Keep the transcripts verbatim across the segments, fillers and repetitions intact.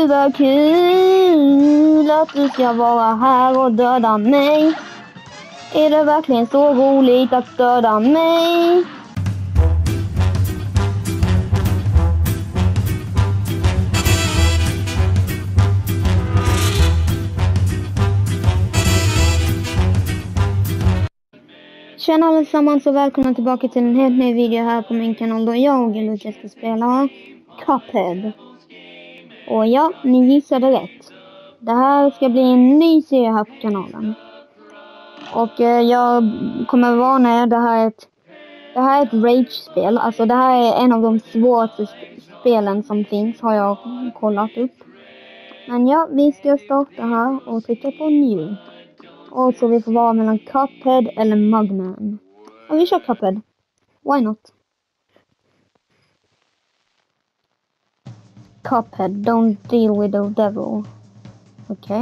vad kul att du ska vara här och döda mig. Är det verkligen så roligt att döda mig? Tjena allesammans och välkomna tillbaka till en helt ny video här på min kanal då jag och Lucia ska spela Cuphead. Och ja, ni gissade rätt. Det här ska bli en ny serie här på kanalen. Och eh, jag kommer varna er, det här är ett, det här är ett rage-spel. Alltså det här är en av de svåraste spelen som finns, har jag kollat upp. Men ja, vi ska starta här och trycka på new. Och så vi får vara mellan Cuphead eller Mugman. Ja, vi kör Cuphead. Why not? Cuphead, don't deal with the devil. Okay.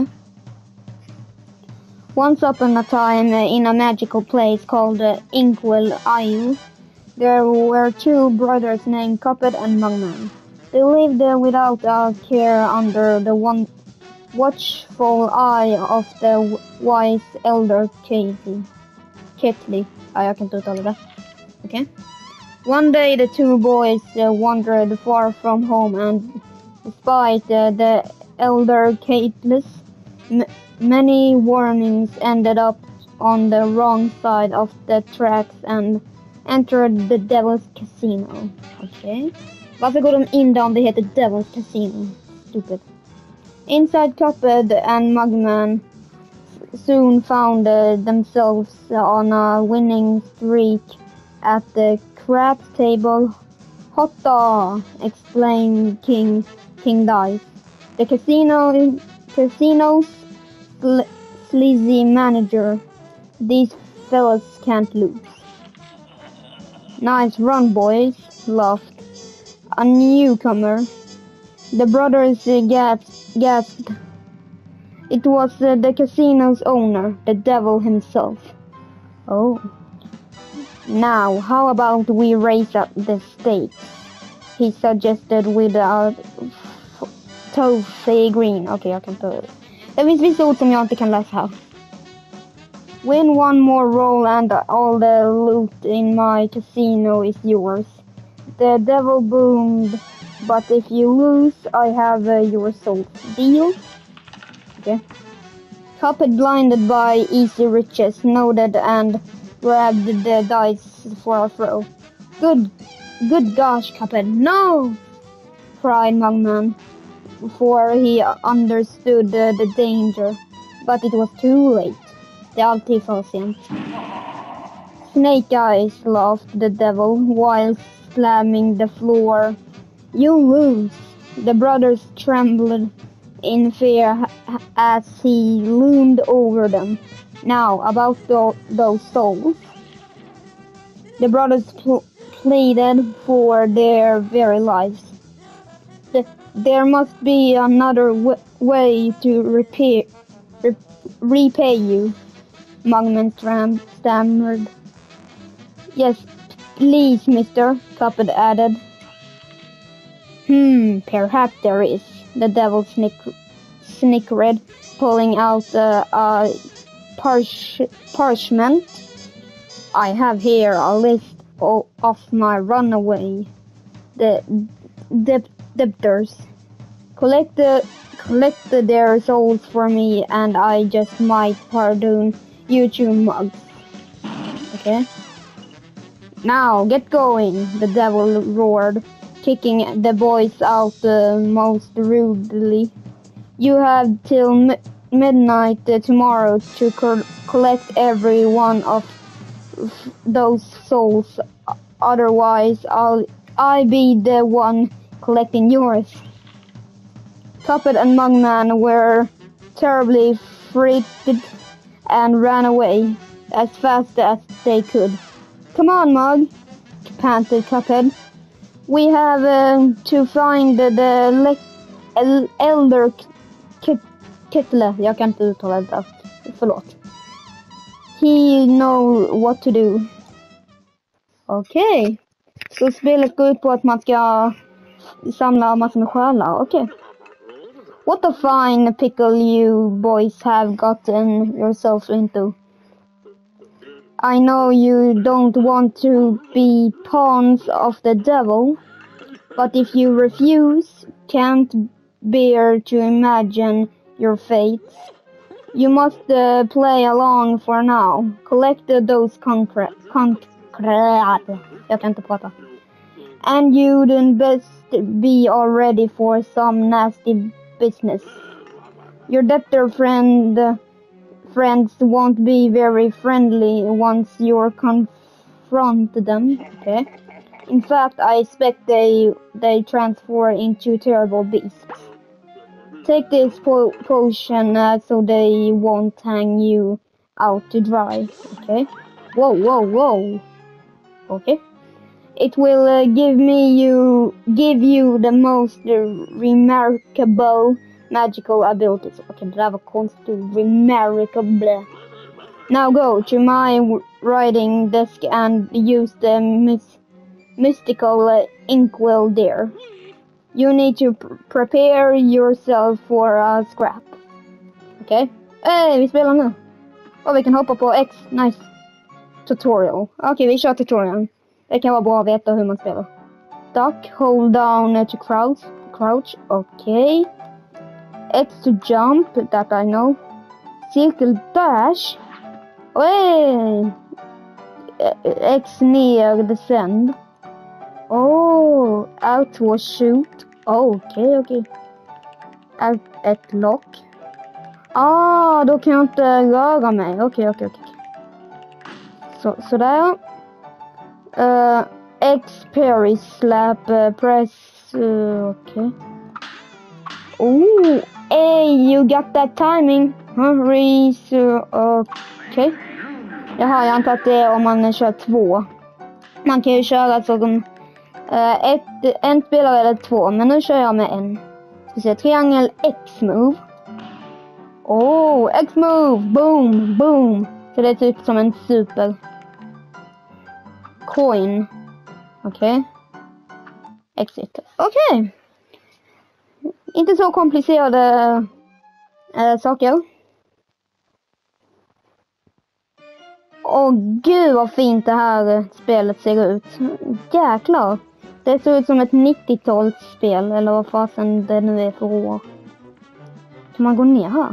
Once upon a time, uh, in a magical place called uh, Inkwell Isle, there were two brothers named Cuphead and Mugman. They lived uh, without uh, care under the one watchful eye of the wise elder Katie. Ketley. I can totally that. Okay. One day the two boys uh, wandered far from home, and despite uh, the elder Ketley's m many warnings, ended up on the wrong side of the tracks and entered the Devil's Casino. Okay. Varför går de in där om det heter Devil's Casino? Stupid. Inside, Cuphead and Mugman soon found uh, themselves on a winning streak at the craps table. Hotta! Exclaimed King King Dice, the casino casino's sl sleazy manager. These fellas can't lose. Nice run, boys! Laughed a newcomer. The brothers uh, gasped, gasped. It was uh, the casino's owner, the devil himself. Oh. Now, how about we raise up the stakes? He suggested with a toothy grin. Okay, jag kan ta det. Det finns vissa ord som jag inte kan läsa här. Win one more roll and all the loot in my casino is yours. The devil boomed. But if you lose, I have uh, your soul. Deal? Okay. Cuphead, blinded by easy riches, nodded and grabbed the dice for a throw. Good, good gosh, Cuphead, no! Cried Mugman, for he understood uh, the danger. But it was too late. Det är alltid för sent. Snake Eyes, laughed the devil, while slamming the floor. You lose. The brothers trembled in fear as he loomed over them. Now, about th those souls. The brothers pl pleaded for their very lives. Th there must be another w way to repair, re repay you, Mugman stammered. Yes, please, mister, Cuphead added. Hmm, perhaps there is, the devil snick snickered, pulling out uh, a parch parchment. I have here a list of my runaway the deb debtors. Collect the collect their souls for me, and I just might pardon you two mugs. Okay. Now get going, the devil roared, kicking the boys out uh, most rudely. You have till mi midnight uh, tomorrow to co collect every one of those souls. Otherwise, I'll I be the one collecting yours. Cuphead and Mugman were terribly freaked and ran away as fast as they could. Come on, Mug, panted Cuphead. We have uh, to find the, the el elder Ketley. Jag kan inte uttala det. Förlåt. He know what to do. Okej. Okay. Så spelet går ut på att man ska samla massor med själar. Okej. Okay. What a fine pickle you boys have gotten yourself into. I know you don't want to be pawns of the devil, but if you refuse, can't bear to imagine your fates, you must uh, play along for now. Collect uh, those concrete, concrete, jag kan inte prata. And you'd best be all ready for some nasty business. Your debtor friend, uh, friends won't be very friendly once you confront them. Okay. In fact, I expect they they transform into terrible beasts. Take this po potion uh, so they won't hang you out to dry. Okay. Whoa, whoa, whoa. Okay. It will uh, give me you give you the most uh, remarkable magical abilities. Okay, det där var konstigt. Remarkable. Now go to my writing desk and use the mis mystical uh, inkwell there. You need to pr prepare yourself for a scrap. Okej. Okay. Hey, vi spelar nu. Och vi kan hoppa på X. Nice. Tutorial. Okej, okay, vi kör tutorial. Det kan vara bra att veta hur man spelar. Duck, hold down to crouch. Crouch, okej. Okay. X to jump, that I know. Circle dash. Hey. X ner, descend. Oh, out was shoot. Oh, okej, okay, okej. Okay. Out, ett lock. Ah, då kan jag inte röra mig. Okej, okay, okej, okay, okej. Okay. Så, sådär. Uh, X parry slap uh, press. Uh, okay. Oh, hey, you got that timing. Hurry, so, okay. Jaha, jag antar att det är om man kör två. Man kan ju köra så uh, ett, en spelare eller två, men nu kör jag med en. Ska se, triangel X-move. Oh, X-move, boom, boom. Så det är typ som en super. Coin. Okej. Okay. Exit. Okej. Okay. Inte så komplicerade äh, saker. Åh gud vad fint det här spelet ser ut. Jäklar. Det ser ut som ett nittiotalsspel. Eller vad fasen det nu är för år. Kan man gå ner här?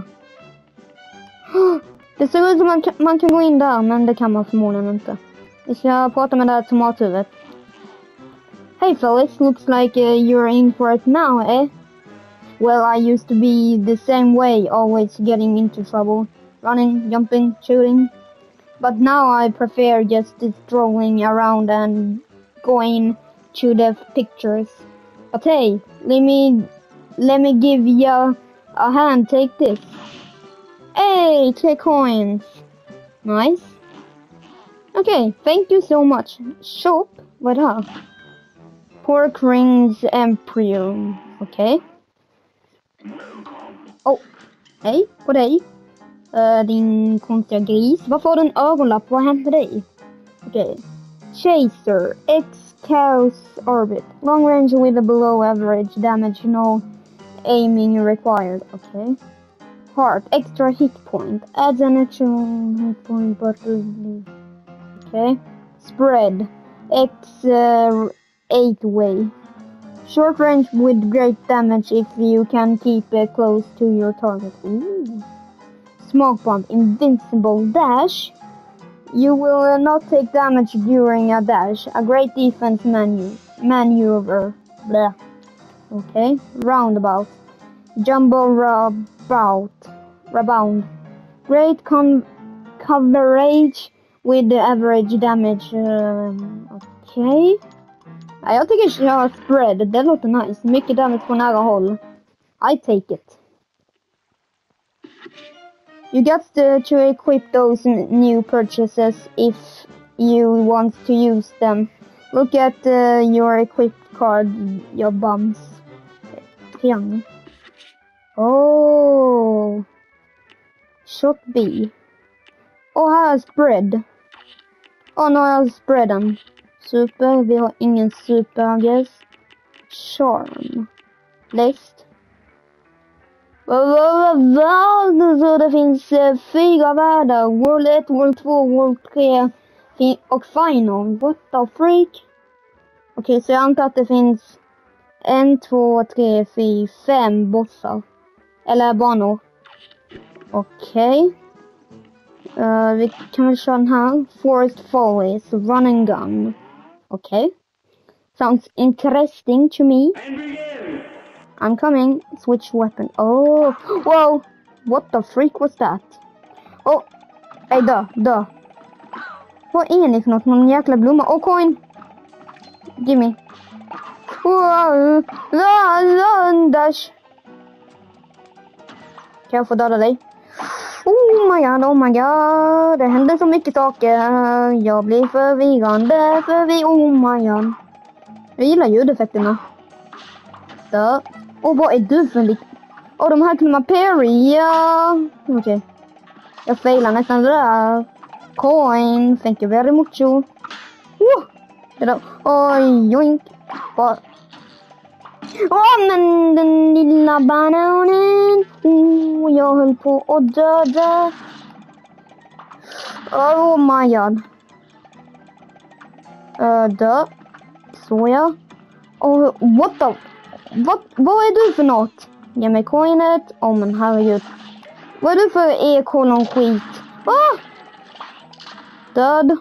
Det ser ut som man kan, man kan gå in där. Men det kan man förmodligen inte. Vi ska prata med det här tomathuvudet. Hey fellas, looks like uh, you're in for it now, eh? Well, I used to be the same way, always getting into trouble. Running, jumping, shooting. But now I prefer just strolling around and going to the pictures. But hey, let me, let me give you a hand, take this. Hey, three coins. Nice. Okay, thank you so much. Shop, vad här? Pork rings Emporium. Okej. Okay. Oh, hej på dig. Uh, din konstiga gris. Varför har du en ögonlapp? Vad hände dig? Okej. Okay. Chaser. X Chaos Orbit. Long range with a below average damage. No aiming required. Okej. Okay. Heart. Extra hit point. Adds an extra hit point but... Okay. Spread. X uh, eight way. Short range with great damage if you can keep it close to your target. Ooh. Smoke bomb. Invincible dash. You will uh, not take damage during a dash. A great defense manu maneuver. Blah. Okay. Roundabout. Jumbo rabout. Rebound. Great con coverage. With the average damage. Um, Okej. Okay. Ja, jag tycker köra spread. Det låter nice. Mycket damage på nära håll. I take it. You got to, to equip those new purchases if you want to use them. Look at uh, your equipped card, your bums. Triangel. Oh. Shot B. Och här är spread. Åh, nu har jag spreaden. Super, vi har ingen super, I guess. Charm. List. Så det finns eh, fyra världar. World ett, World två, World tre och Final. What the freak? Okej, okay, så jag antar att det finns en, två, tre, fyra, fem bossar. Eller banor. Okej. Okay. Uh, vi kan väl köra den här. Forest Follies, Run and Gun. Okej. Okay. Sounds interesting to me. I'm coming. Switch weapon. Oh, whoa. What the freak was that? Oh, hey, dö, dö. Vad är ni för något? Någon jäkla blomma. Oh, coin. Give me. Wow, run, dash. Kan jag få döda dig? Oh my god, oh my god. Det händer så mycket saker. Jag blir förvirrande, förvirrande. Oh my god. Jag gillar ljudeffekterna. Dö. Och vad är du för lite? Och de här kunde man parry, ja. Okej. Okay. Jag failar nästan det där. Coin, thank you very much. Oh, det där. Oj, joink. Åh, oh, men den lilla bananen. Oh, jag höll på att döda. Oh my god. Uh, dö. Så ja. Oh, what the... Vad, vad är du för något? Ge mig coinet. Åh oh, men herregud. Vad är du för e-kolon skit? Ah! Död.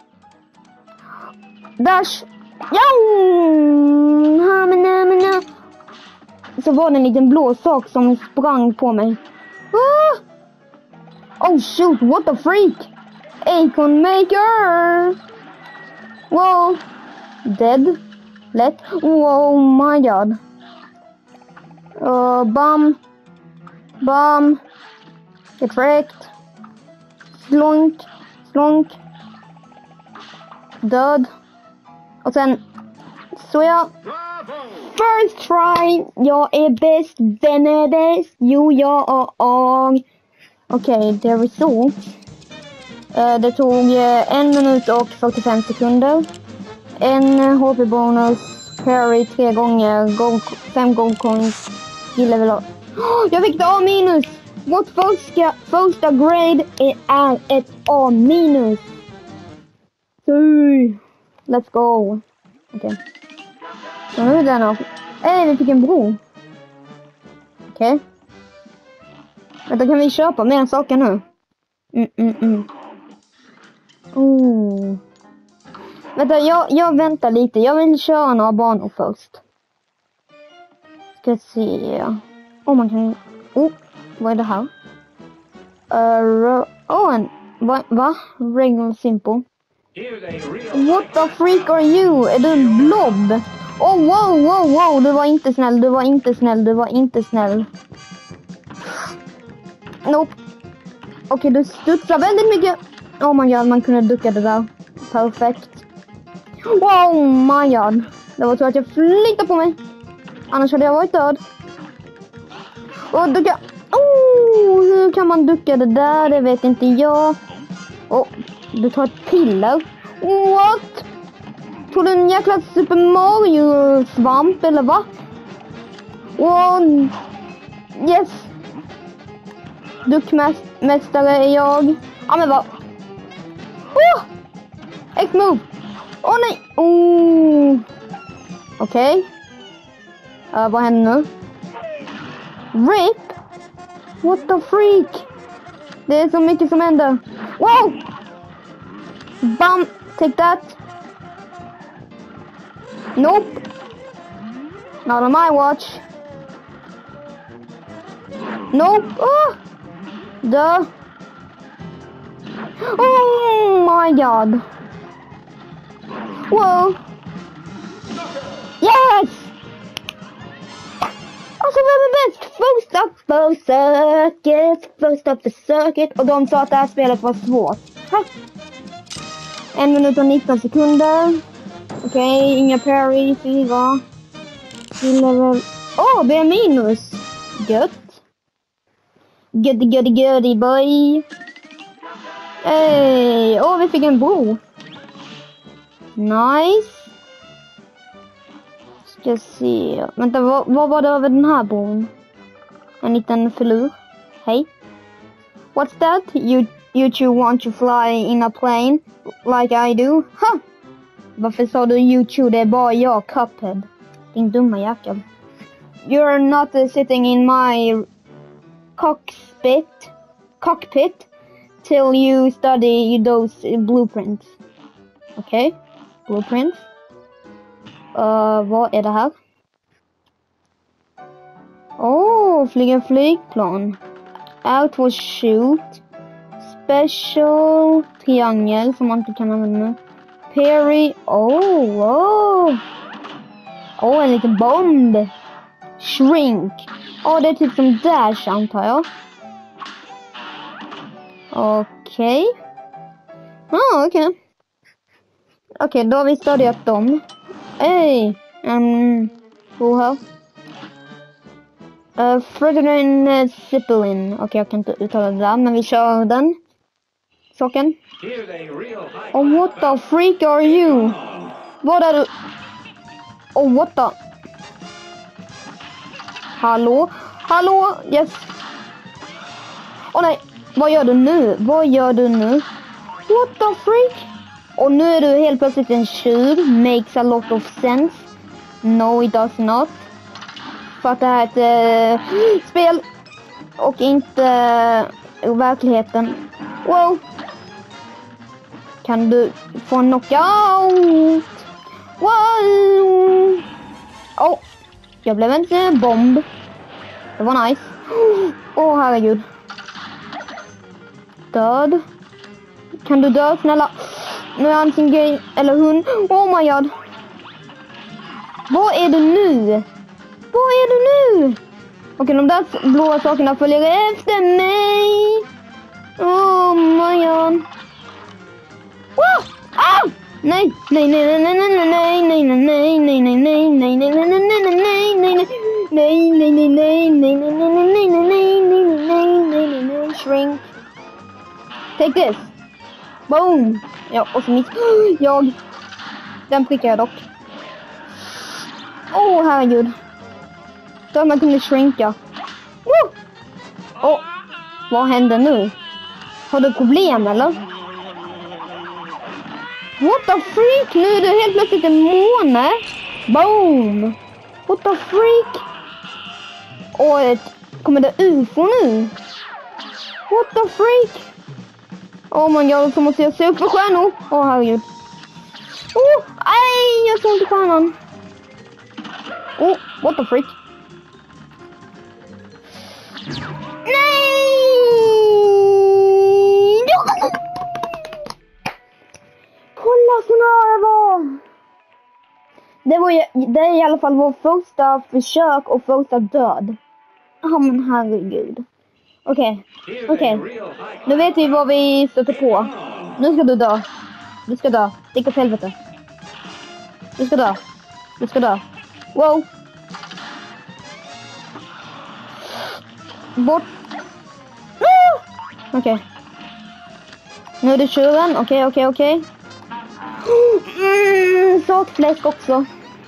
Dash. Ja! Så var det en liten blå sak som sprang på mig. Ah! Oh shoot, what the freak? Acorn maker. Wow. Dead. Let. Oh my god. Uh, bum. Bum. Get wrecked. Slunk. Slunk. Död. Och sen. Så jag. First try. Jag är bäst. Vem är bäst? Jo, jag och jag. Okej, okay, det är så. Uh, det tog uh, en minut och fyrtiofem sekunder. En H P-bonus. Parry tre gånger. Gold, fem gold coins. Level up. Oh, jag fick ett A minus. Vårt första, första grade är ett A minus. Let's go. Okej. Okay. Så nu är den av. Ej, vi fick en bro. Okej. Okay. Men då kan vi köpa mer saker nu. Mm, mm, mm. Oh. Vänta, jag, jag väntar lite. Jag vill köra några banor först. Ska se. Oh, man kan... Oh, vad är det här? Uh, oh, en... Va? Va? Regular simple. What the freak are you? Är du en blob? Oh, wow, wow, wow. Du var inte snäll. Du var inte snäll. Du var inte snäll. Nope. Okej, okay, du studsar väldigt mycket. Oh my god, man kunde ducka det där. Perfekt. Wow, my god. Det var så att jag flyttade på mig. Annars hade jag varit död. Och ducka. Oh, hur kan man ducka det där? Det vet inte jag. Oh, du tar ett piller. What? Tog du en jäkla Super Mario-svamp eller va? Oh, yes. Duckmästare är jag. Ja, men vad? Oh! X-move. Åh, oh, nej. Oh. Okej. Okay. Uh, vad händer nu? Rip? What the freak? Det är så mycket som händer. Wow! Bam! Take that. Nope. Not on my watch. Nope. Oh! Duh. Oh my god. Whoa. Yes! Alltså, vem är bäst? First up for circuit. First up for circuit. Och de sa att det här spelet var svårt. Ha. En minut och nitton sekunder. Okej, okay, inga parry. Fyra. Level. Åh, oh, B minus. Gött. Göddy, göddy, göddy, boy. Hey. Åh, oh, vi fick en bro. Nice. Ska se. Vänta, vad, vad var det över den här bron? En liten filur. Hej. What's that? You, you two want to fly in a plane like I do? Ha! Varför sa du you two? Det är bara jag, Cuphead. Din dumma jäkel. You're not uh, sitting in my cockpit, cockpit till you study those uh, blueprints. Okej. Okay. Blueprints. Uh, vad är det här? Åh, oh, flyga flygplan. Out for shoot. Special. Triangel som man inte kan använda nu. Perry. Oh, oh. Åh, oh, en liten bomb. Shrink. Åh, oh, det är typ som Dash antar jag. Okej. Okay. Ah, okej. Okay. Okej, okay, då har vi studerat dem. Hej. Um, så här. Uh, Fredrin uh, Zeppelin. Okej, okay, jag kan inte uttala det där, men vi kör den. Saken. Oh, what the freak are you? Vad är du? Oh, what the? Hallå? Hallå? Yes. Åh oh, nej, vad gör du nu? Vad gör du nu? What the freak? Och nu är du helt plötsligt en tjuv. Makes a lot of sense. No, it does not. För att det här är ett äh, spel. Och inte äh, verkligheten. Wow. Kan du få en knockout? Wow. Oh. Jag blev en bomb. Det var nice. Åh, oh, herregud. Död. Kan du dö, snälla? Nu är han sin grej. Eller hon. Oh my god. Vad är det nu? Vad är det nu? Okej, de där blåa sakerna följer efter mig. Oh my god. Wow! Ah! Nej, nej, nej, nej, nej, nej, nej, nej, nej, nej, nej, nej, nej, nej, nej, nej, nej, nej. Nej, nej, nej, nej, nej, nej, nej, nej, nej, nej, nej, nej, nej, nej, nej, shrink. Take this. Boom. Ja, och så mitt. Jag. Den prickar jag dock. Åh, oh, herregud. Så man kunde shrinka. Woo! Oh, vad händer nu? Har du problem eller? What the freak? Nu är det helt plötsligt en måne. Boom. What the freak? Och ett, kommer det U F O nu? What the freak? Oh my god, så måste jag se upp för stjärnor. Åh, oh, herregud. Oh, aj, jag såg inte stjärnan. Oh, what the freak? Nej! Kolla så nära det var! Det var ju, det är i alla fall vår första försök och första död. Ja, oh, men herregud. Okej, okay. okej. Okay. Nu vet vi vad vi stöter på. Nu ska du dö. Du ska dö. Stick åt helvete. Du ska dö. Du ska dö. Wow. Bort. Okej. Okay. Nu är det tjuren. Okej, okay, okej, okay, okej. Okay. Mm, sakfläsk också.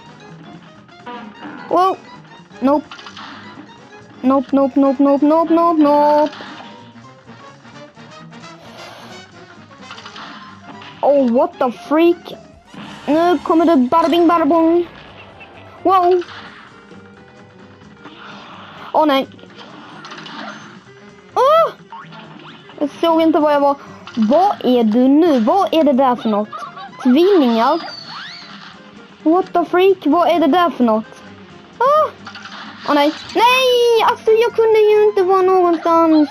Wow. Nope. Nope, nope, nope, nope, nope, nope, nope. Oh, what the freak? Nu kommer det barbing barbong. Wow. Åh oh, nej. Oh! Jag såg inte vad jag var. Vad är du nu? Vad är det där för något? Tvillingar? What the freak? Vad är det där för något? Åh oh! oh, nej. Nej! Alltså jag kunde ju inte vara någonstans.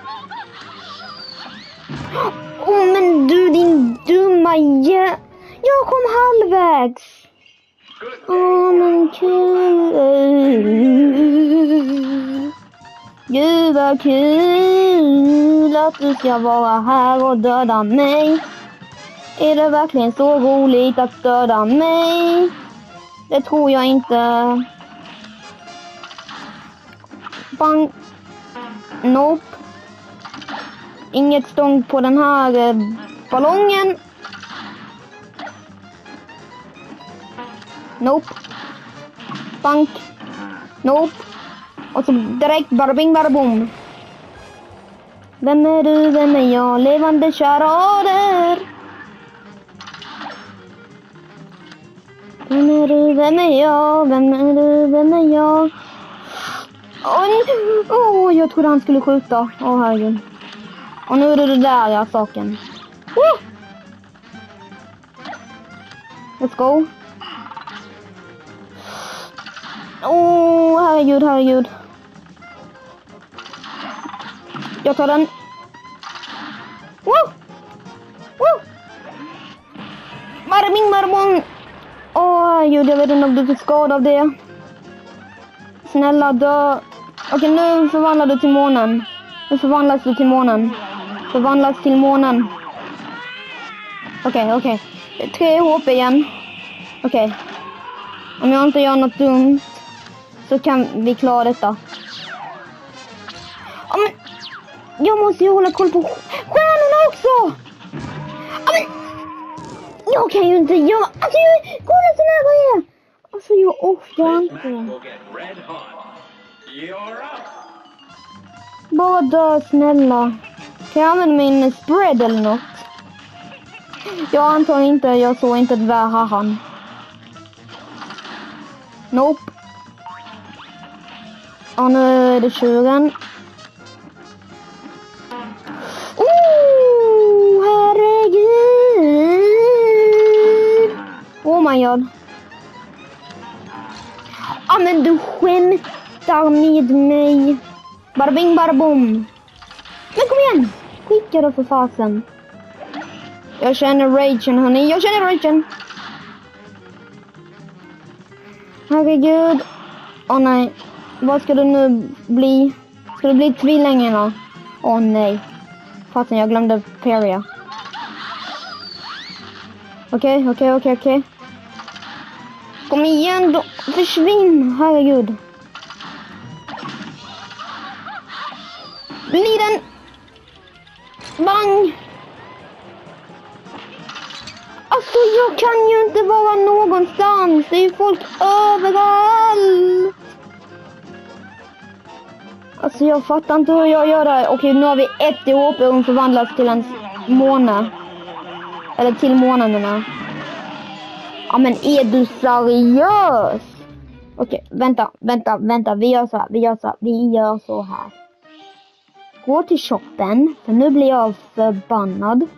Åh oh, men du din dumma jä... Jag kom halvvägs. Åh oh, men kul. Gud vad kul att du ska vara här och döda mig. Är det verkligen så roligt att döda mig? Det tror jag inte. Bang. Nope. Inget stång på den här eh, ballongen. Nope. Bank. Nope. Och så direkt bara bing bara boom. Vem är du, vem är jag? Levande charader. Vem är du, vem är jag? Vem är du, vem är jag? Åh, oh, jag trodde han skulle skjuta. Åh, oh, herregud. Och nu är det det där jag saken. Woo! Let's go. Åh, oh, herregud, herregud. Jag tar den. Woo! Woo! Marming, marmong. Åh, oh, herregud, jag vet inte om du fick skada av det. Snälla, dö. Okej, nu förvandlar du till månen. Nu förvandlas du till månen. Förvandlas till månen. Okej, okej. Tre H P igen. Okej. Om jag inte gör något dumt så kan vi klara detta. Ja, men jag måste ju hålla koll på stjärnorna också. Ja, men jag kan ju inte göra... Alltså, jag... kolla så nära jag är. Alltså, jag orkar inte. Bara dö, snälla. Kan jag använda min spread eller något? Jag antar inte, jag såg inte det där hahan. Nope. Och nu är det tjuren. Oh, herregud. Oh my god. Ja, men du skämtar med mig. Bara bing, bara boom. Men kom igen. Skicka då för fasen. Jag känner ragen, hörni. Jag känner ragen. Herregud. Åh oh, nej. Vad ska det nu bli? Ska det bli tvillingarna? Åh oh, nej. Fasen, jag glömde Peria. Okej, okej, okej, okej. Kom igen då. Försvinn. Herregud. Bli den. Bang. Alltså, jag kan ju inte vara någonstans. Det är ju folk överallt. Alltså, jag fattar inte hur jag gör det. Okej, nu har vi ett i H P och hon förvandlas till en måne. Eller till månaderna. Ja, men är du seriös? Okej, vänta, vänta, vänta. Vi gör så här, vi gör så här, vi gör så här. Gå till shoppen, för nu blir jag förbannad.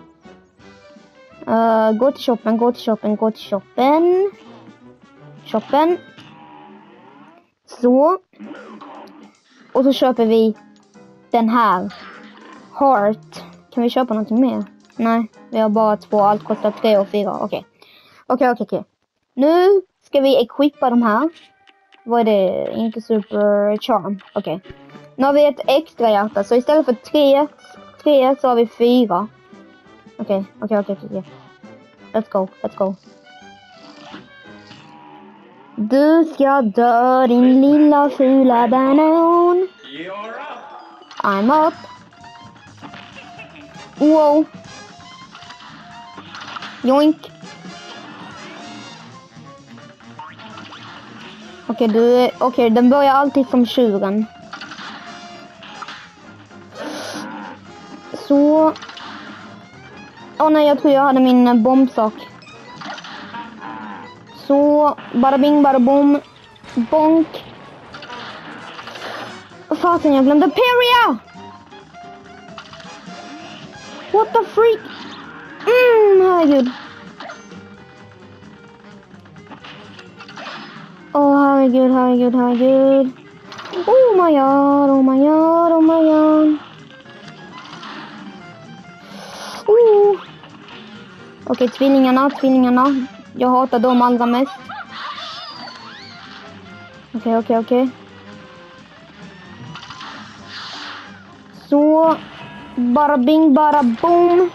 Uh, gå till shoppen, gå till shoppen, gå till shoppen. Shoppen. Så. Och så köper vi den här. Heart. Kan vi köpa någonting mer? Nej, vi har bara två. Allt kostar tre och fyra. Okej. Okej, okej, okej. Nu ska vi equippa de här. Vad är det? Inte super charm. Okej. Nu har vi ett extra hjärta. Så istället för tre, tre så har vi fyra. Okej, okej, okej, okej. Let's go, let's go. Du ska dö, din lilla fula banan. I'm up. Wow. Joink. Okej, du, okej, okay, den börjar alltid som tjuren. Så. Åh oh, nej, jag tror jag hade min bombsak. Så, bara bing, bara bom. Bonk. Vad fasen, jag glömde Peria! What the freak? Mm, herregud. Åh, oh, herregud, herregud, herregud. Oh my god, oh my god, oh my god. Oh. Okej, okay, tvillingarna, tvillingarna. Jag hatar dem allra mest. Okej, okay, okej, okay, okej. Okay. Så. Bara bing, bara boom.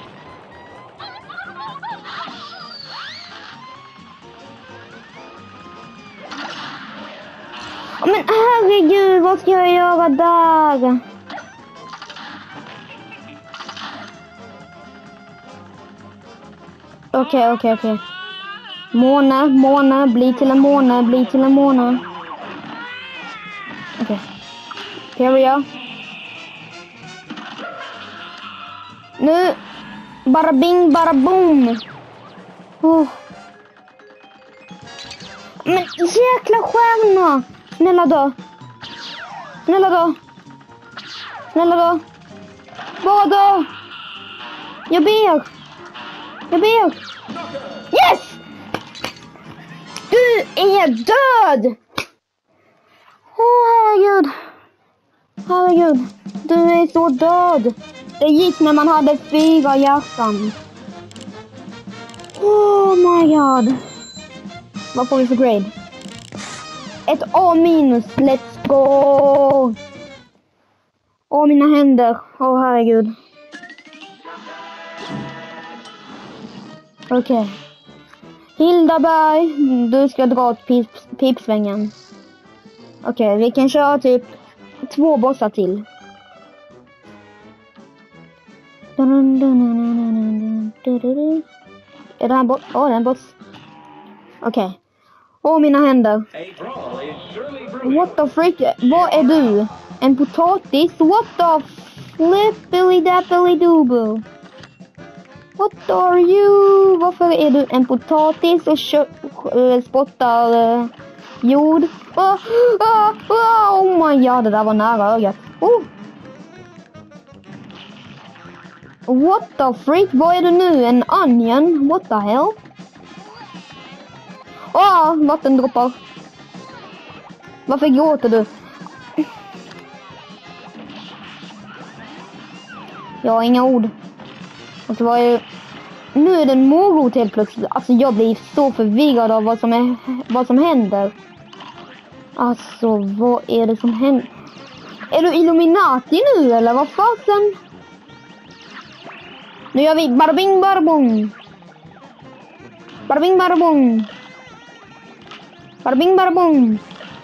Oh, men herregud, vad ska jag göra där? Okej, okej, okej. Måne, måne, bli till en måne, bli till en måne. Okej, Materia. Nu. Bara bing, bara boom. Oh. Men jäkla stjärna. Snälla dö. Snälla dö. Snälla dö. Bara dö. Jag ber. Jag ber. Yes! Du är död. Åh, oh, herregud. Herregud. Du är så död. Det gick när man hade fyra hjärtan. Oh my god. Vad får vi för grade? Ett A minus. Let's go. Åh, mina händer. Åh, oh, herregud. Okej. Okay. Hildaberg, du ska dra åt pip, pipsvängen. Okej, okay, vi kan köra typ två bossar till. Är det här boss? Åh, oh, det är en boss. Okej. Okay. Åh, mina händer. What the freak? Vad är du? En potatis? What the flippily dappily doobo? What are you? Varför är du en potatis och kö- äh, spottar äh, jord? Oh, oh, oh my god, det där var nära ögat. Oh. What the freak? Vad är du nu? En onion? What the hell? Åh, oh, vattendroppar. Varför gråter du? Jag har inga ord. Och det var ju... Nu är det en morot helt plötsligt. Alltså jag blir så förvirrad av vad som, är, vad som händer. Alltså vad är det som händer? Är du Illuminati nu eller vad fasen? Nu gör vi barbing barbong. Barbing barbong. Barbing barbong.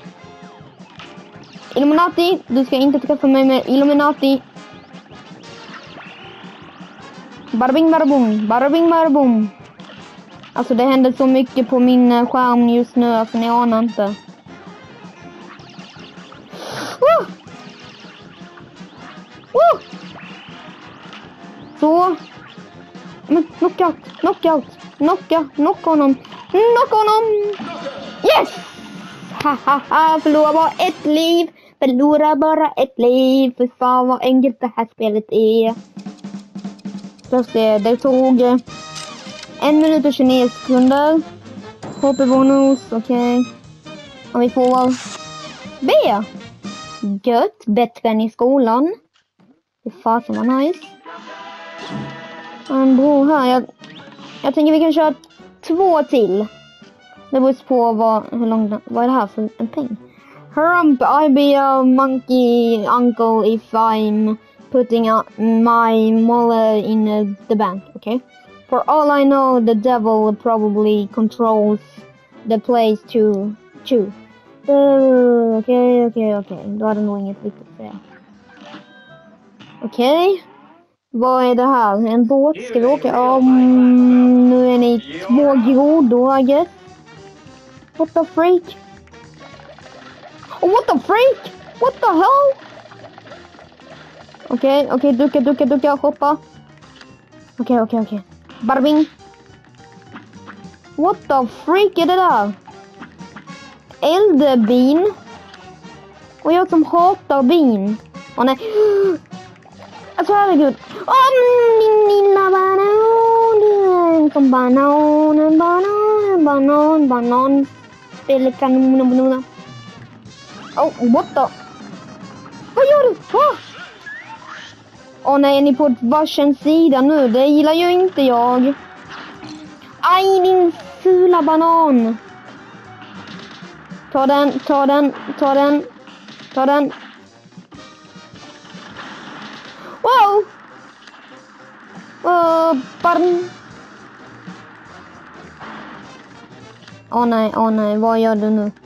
Illuminati, du ska inte träffa mig med Illuminati. Barbing barbong, barbing barbong. Alltså det händer så mycket på min skärm just nu, alltså ni anar inte. Uh! Uh! Så. Men knockout, knockout, knocka, knock honom, knock honom. Yes! Hahaha, förlorar bara ett liv. Förlorar bara ett liv. För fan vad enkelt det här spelet är. Just det, det tog en minut och tjugonio sekunder. H P-bonus, okej. Okay. Och vi får B. Gött, bättre än i skolan. Det är fan som var nice. En bro här, jag, jag tänker vi kan köra två till. Det beror på vad, hur långt, vad är det här för en peng? Hump, I be a monkey uncle if I'm putting uh, my molly in uh, the bank, okay? For all I know, the devil probably controls the place to chew. Uh, okej, okej, okej. Då hade nog inget viktigt att säga. Okej. Okay. Vad är det här? En båt? Ska vi åka? Um, nu är ni två grodor, I guess. What the freak? Oh, what the freak? What the hell? Okej, okay, okej, okay, ducka, ducka, ducka, hoppa. Okej, okay, okej, okay, okej. Okay. Barbing. What the freak är det där? Eldbin. Och jag som hatar bin. Åh nej. Alltså herregud. Åh, min lilla banan. Som banan, banan, banan, banan. Spelar kanon och banan. Oh, what the? Vad gör du? Åh oh, nej, är ni på varsin sida nu? Det gillar ju inte jag. Aj, din fula banan. Ta den, ta den, ta den, ta den. Wow! Uh, barn. Åh oh, nej, åh oh, nej, vad gör du nu?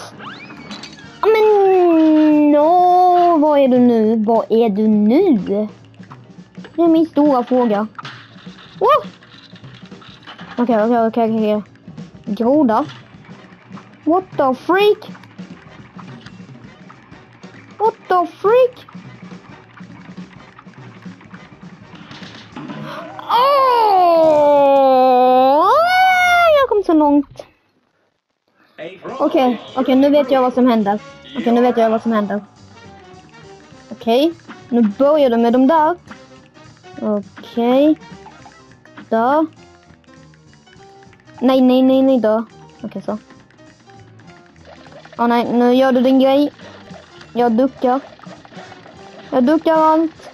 Men, no, vad är du nu? Vad är du nu? Det är min stora fråga. Okej, okej, okej, okej. Groda. What the freak? What the freak? Åh! Jag kom så långt. Okej, okay, okej, okay, nu vet jag vad som händer. Okej, okay, nu vet jag vad som händer. Okej, okay, nu börjar du med de där. Okej. Okay. Där. Nej, nej, nej, nej, då. Okej, okay, så. Åh oh, nej, nu gör du din grej. Jag duckar. Jag duckar allt.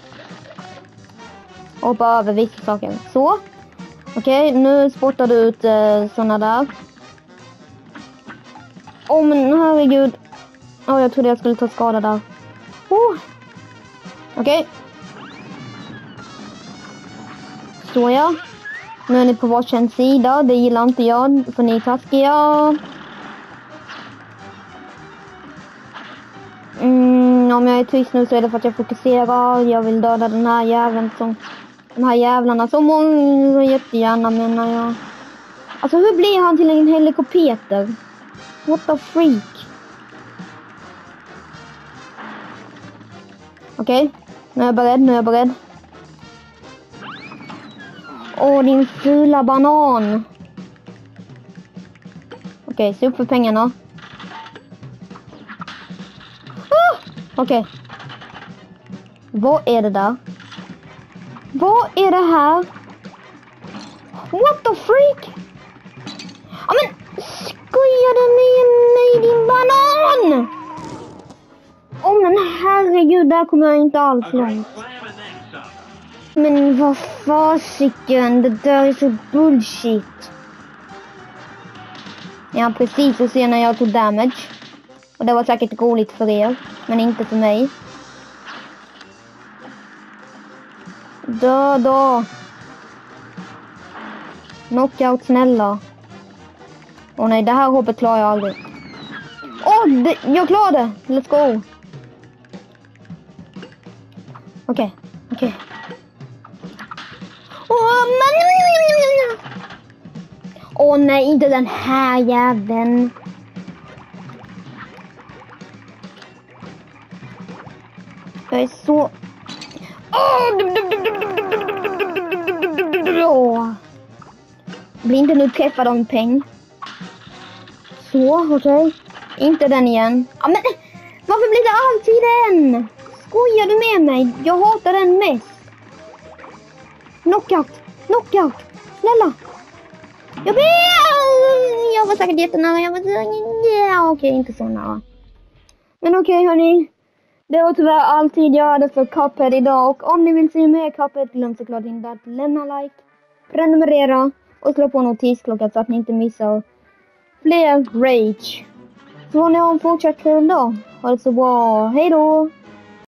Hoppa över vissa saker. Så. Okej, okay, nu spottar du ut eh, såna där. Åh, oh, men herregud. Åh, oh, jag trodde jag skulle ta skada där. Oh. Okej. Okay. Så ja. Nu är ni på varsin sida. Det gillar inte jag. För ni är taskiga. Mm, om jag är tyst nu så är det för att jag fokuserar. Jag vill döda den här jäveln som... De här jävlarna så många jättegärna menar jag. Alltså hur blir han till en helikopter? What the freak? Okej, okay. Nu är jag beredd, nu är jag beredd. Åh, din fula banan. Okej, okay, se upp för pengarna. Ah! Okej. Okay. Vad är det där? Vad är det här? What the freak? Ja men, skojar du med mig din banan? Åh oh, men herregud, där kommer jag inte alls långt. Men vad fasiken, det där är så bullshit. Ja, precis så ser när jag tog damage. Och det var säkert roligt för er, men inte för mig. Dö då. Knockout snälla. Åh nej, det här hoppet klarar jag aldrig. Åh, oh, jag klarar det. Let's go. Okej, okay, okej. Okay. Åh, men... Åh nej, inte den här jäveln. Jag är så... Åh! Blir inte nu träffad av en peng. Så, okej. Okay. Inte den igen. Ja, men varför blir det alltid den? Skojar du med mig? Jag hatar den mest. Knockout! Knockout! Snälla! Jag ber! Jag var säkert jättenära. Jag var så... Ja, okej, okay, inte så nära. Men okej, okay, hörni. Det var tyvärr alltid jag hade för Cuphead idag. Och om ni vill se mer Cuphead, glöm såklart inte att lämna like, prenumerera och slå på notisklockan så att ni inte missar fler Rage. Så får ni ha en fortsatt kul då. Ha det så bra. Hej då!